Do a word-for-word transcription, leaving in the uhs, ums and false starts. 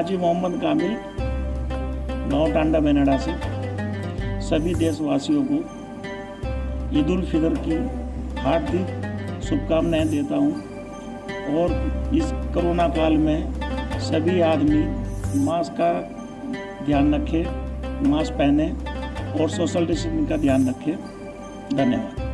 हाजी मोहम्मद कामिल, गांव टांडा बेनाडा से सभी देशवासियों को ईद उल फितर की हार्दिक शुभकामनाएं देता हूं। और इस कोरोना काल में सभी आदमी मास्क का ध्यान रखें, मास्क पहने और सोशल डिस्टेंसिंग का ध्यान रखें। धन्यवाद।